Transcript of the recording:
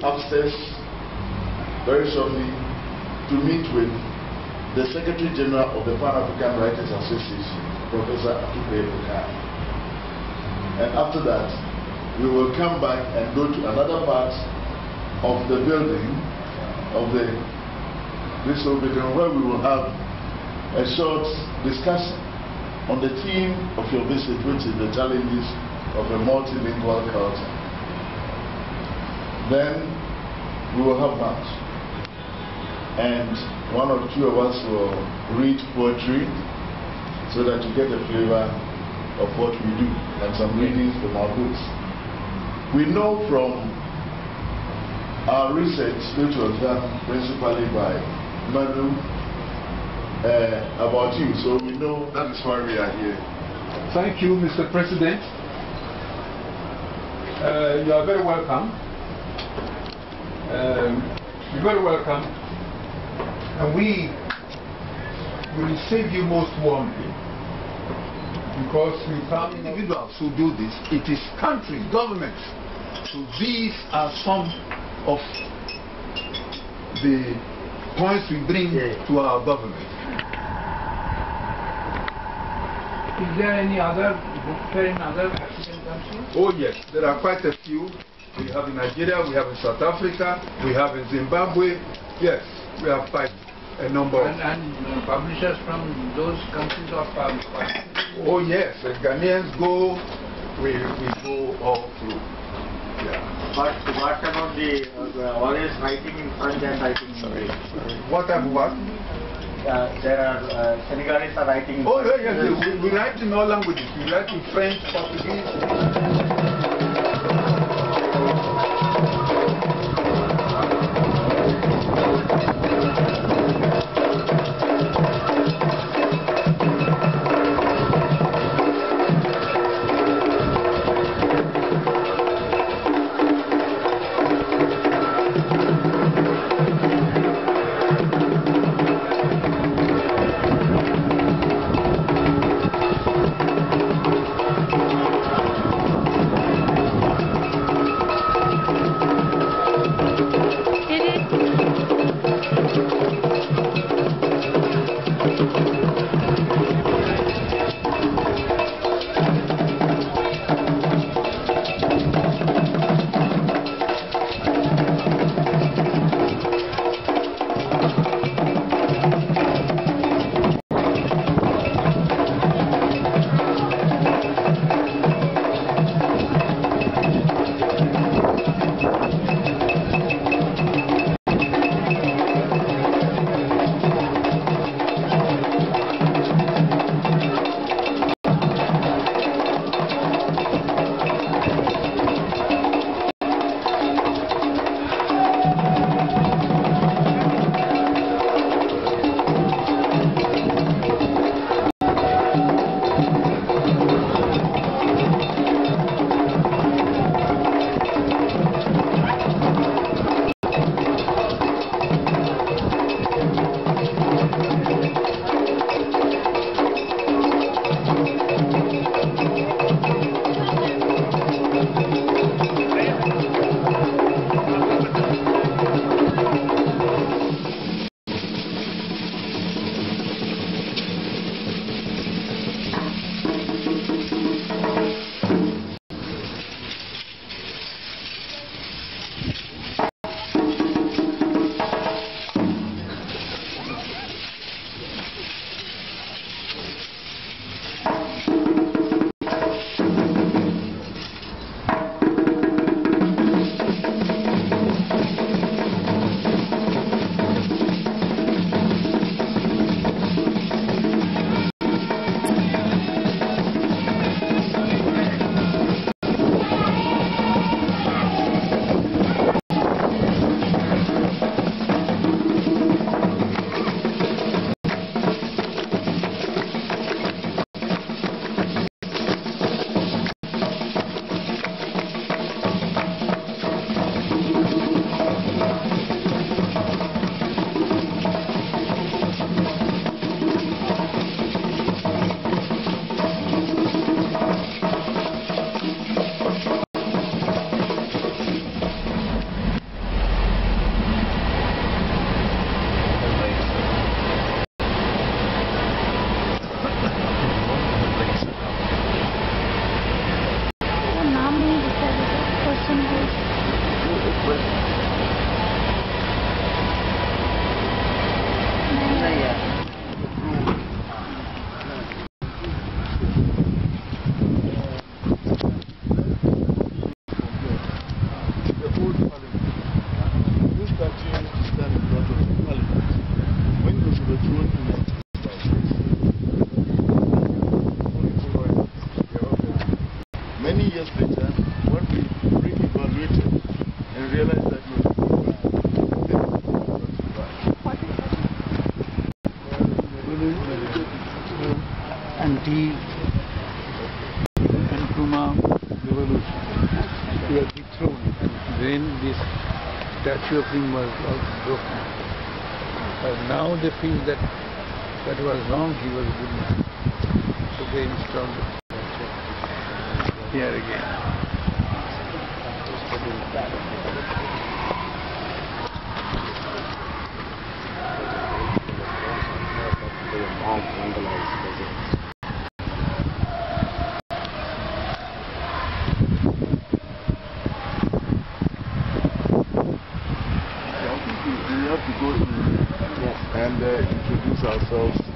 upstairs very shortly to meet with the Secretary General of the Pan-African Writers Association, Professor Atupe Bukai. And after that, we will come back and go to another part of the building, of this building, where we will have a short discussion on the theme of your visit, which is the challenges of a multilingual culture. Then we will have lunch, and one or two of us will read poetry so that you get a flavor of what we do, and some readings from our books. We know from our research, which was done principally by Manu, about you, so we know that is why we are here. Thank you, Mr. President. You are very welcome. You're very welcome. And we will receive you most warmly, because we found individuals who do this. It is countries, governments. So these are some of the points we bring to our government. Is there any other book fair in other African countries? Oh yes, there are quite a few. We have in Nigeria, we have in South Africa, we have in Zimbabwe. Yes, we have quite a number. And publishers from those countries are participating? Oh yes, the Ghanaians go, we go all through. Yeah. But what about the always writing in French and writing in English? What type of what? There are Senegalese are writing in Oh yes, we write in all languages. We write in French, Portuguese. Many years later, when we re-evaluated and realized that we anti-Nkrumah revolution, he was dethroned, and then this statue of him was also broken. But now they feel that that was wrong, he was a good man. So they installed it here again. we have to go in and introduce ourselves